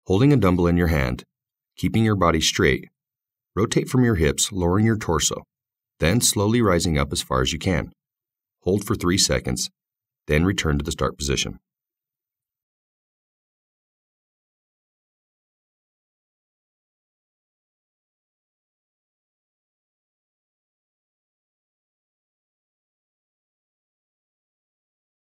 Holding a dumbbell in your hand, keeping your body straight, rotate from your hips, lowering your torso, then slowly rising up as far as you can. Hold for 3 seconds, then return to the start position.